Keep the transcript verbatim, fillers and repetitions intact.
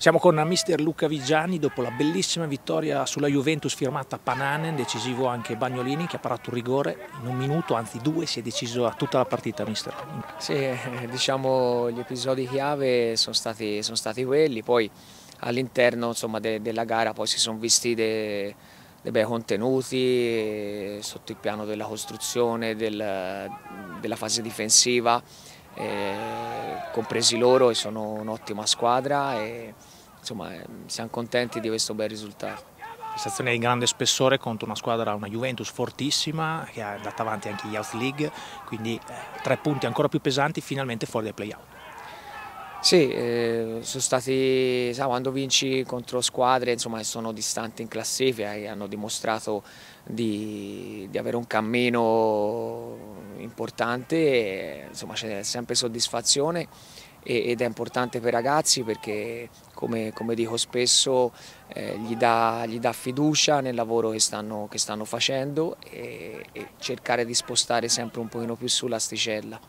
Siamo con mister Luca Vigiani dopo la bellissima vittoria sulla Juventus firmata Pananen, decisivo anche Bagnolini che ha parato un rigore in un minuto, anzi due, si è deciso a tutta la partita, mister. Sì, eh, diciamo gli episodi chiave sono stati, sono stati quelli, poi all'interno de, della gara poi si sono visti dei, dei bei contenuti eh, sotto il piano della costruzione, del, della fase difensiva, eh, compresi loro e sono un'ottima squadra e insomma eh, siamo contenti di questo bel risultato. Prestazione di grande spessore contro una squadra, una Juventus fortissima che è andata avanti anche in Youth League, quindi eh, tre punti ancora più pesanti finalmente fuori dai play-out. Sì, eh, sono stati, sai, quando vinci contro squadre insomma, che sono distanti in classifica e hanno dimostrato di, di avere un cammino importante, e, insomma c'è sempre soddisfazione e, ed è importante per i ragazzi perché come, come dico spesso eh, gli, dà, gli dà fiducia nel lavoro che stanno, che stanno facendo e, e cercare di spostare sempre un pochino più sull'asticella.